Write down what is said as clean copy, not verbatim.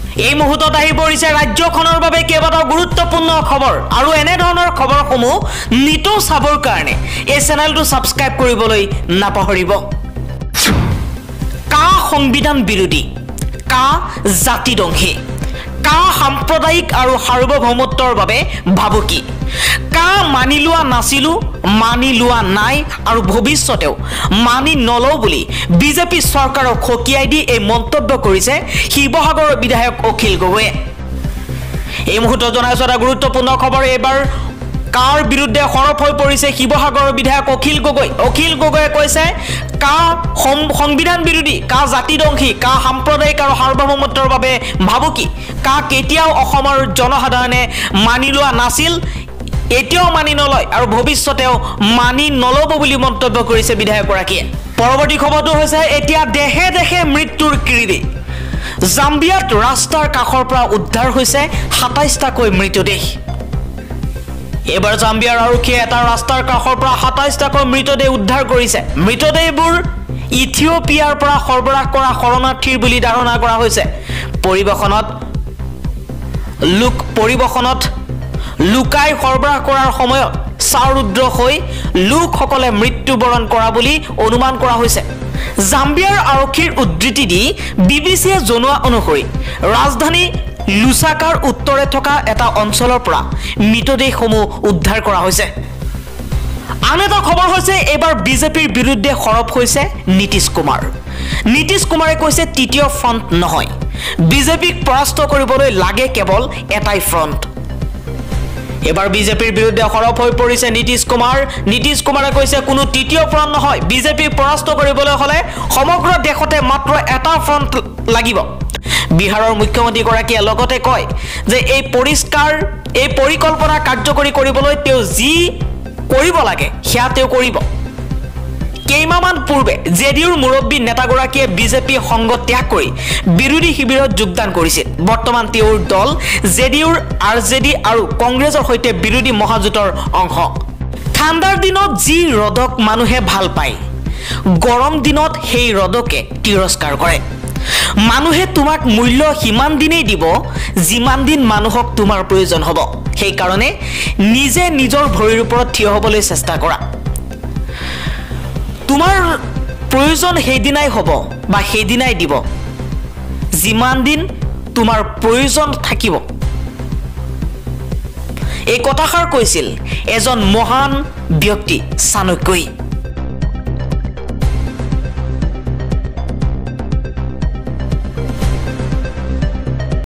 এই মুহূৰ্তত আহি পৰিছে ৰাজ্যখনৰ বাবে কেইবাটাও গুৰুত্বপূৰ্ণ খবৰ আৰু এনে ধৰণৰ খবৰসমূহ নিতৌ চাবৰ কাৰণে এই চেনেলটো সাবস্ক্ৰাইব কৰিবলৈ নাপাহৰিব কা সংবিধান বিৰোধী কা জাতিদংশী কা সাম্প্ৰদায়িক আৰু সাৰ্বভৌমত্বৰ বাবে ভাবুকি কা মানি লোৱা নাছিলো মানি লোৱা নাই আৰু ভৱিষ্যতেও মানি নলও বুলি বিজেপি চৰকাৰক খকিয়াই দি এই মন্তব্য কৰিছে শিৱসাগৰৰ বিধায়ক অখিল গগৈয়ে এই মুহূৰ্তত জনাইছো এটা গুৰুত্বপূৰ্ণ খবৰ এবাৰ কাৰ বিৰুদ্ধে সৰব হৈ পৰিছে শিৱসাগৰৰ বিধায়ক অখিল গগৈয়ে কৈছে কা সংবিধান বিৰোধী কা জাতিদংশী কা সাম্প্ৰদায়িক আৰু সাৰ্বভৌমত্বৰ বাবে ভাবুকি কা কেতিয়াও অসমৰ জনসাধাৰণে মানি লোৱা নাছিল এতিয়াও মানি নলয় আৰু ভৱিষ্যতেও মানি নলব বুলি মন্তব্য কৰিছে বিধায়কগৰাকীয়ে পৰৱৰ্তী খবৰটো হৈছে এতিয়া দেহে দেহে মৃত্যুৰ কিৰিদি জাম্বিয়াত ৰাস্তাৰ কাষৰ পৰা উদ্ধাৰ হৈছে ২৭টাকৈ মৃতদেহ এবাৰ জাম্বিয়াৰ আৰক্ষীয়ে এটা ৰাস্তাৰ কাষৰ পৰা ২৭টাকৈ মৃতদেহ উদ্ধাৰ কৰিছে মৃতদেহবোৰ ইথিওপিয়াৰ পৰা সৰবৰাহ কৰা শৰণাৰ্থীৰ বুলি ধাৰণা কৰা হৈছে পৰিবহনত লুকাই সৰবৰাহ কৰাৰ সময়ত চাৰুদ্ৰ হৈ লোকসকলে মৃত্যুবৰণ কৰা বুলি অনুমান কৰা হৈছে জাম্বিয়াৰ আৰক্ষীৰ উদ্ধৃতি দি বিবিচিয়ে জনোৱা অনুসৰি ৰাজধানী লুচাকাৰ উত্তৰে থকা এটা অঞ্চলৰ পৰা মৃতদেহসমূহ উদ্ধাৰ কৰা হৈছে আন এটা খবৰ হৈছে এবাৰ বিজেপিৰ বিৰুদ্ধে সৰব হৈছে নীতিশ কুমাৰে কৈছে তৃতীয় ফ্ৰণ্ট নহয় বিজেপিক পৰাস্ত কৰিবলৈ লাগে কেৱল এটাই ফ্ৰণ্ট এবাৰ বিজেপিৰ বিৰুদ্ধে সৰব হৈ পৰিছে নীতিশ কুমাৰে কৈছে কোনো তৃতীয় ফ্ৰণ্ট নহয় বিজেপিক পৰাস্ত কৰিবলৈ হলে সমগ্ৰ দেশতে মাত্ৰ এটা ফ্ৰণ্ট লাগিব বিহাৰৰ মুখ্যমন্ত্ৰী গৰাকীয়ে লগতে কয় যে এই পৰিকল্পনা কাৰ্যকৰী কৰিবলৈ তেওঁ যি কৰিব লাগে সেয়া তেওঁ কৰিব কেইমাহমান পূৰ্বে জেডিউৰ মুৰব্বী নেতাগৰাকীয়ে বিজেপি সংগ ত্যাগ কৰি বিৰোধী শিবিৰত যোগদান কৰিছিল বৰ্তমান তেওঁৰ দল জেডিউৰ আৰজেডি আৰু কংগ্ৰেছৰ সৈতে বিৰোধী মহাজোঁটৰ অংশ ঠাণ্ডাৰ দিনত যি ৰদক মানুহে ভাল পায় গৰম দিনত সেই ৰদকে তিৰস্কাৰ কৰে মানুহে তোমাক মূল্য সিমান দিনেই দিব যিমান দিন মানুহক তোমাৰ প্ৰয়োজন হ'ব সেই কাৰণে নিজে নিজৰ ভৰিৰ ওপৰত থিয় হ'বলৈ চেষ্টা কৰা তোমাৰ প্ৰয়োজন সেইদিনাই হ'ব বা সেইদিনাই দিব যিমান দিন তোমাৰ প্ৰয়োজন থাকিব এই কথাষাৰ কৈছিল এজন মহান ব্যক্তি চাণক্যই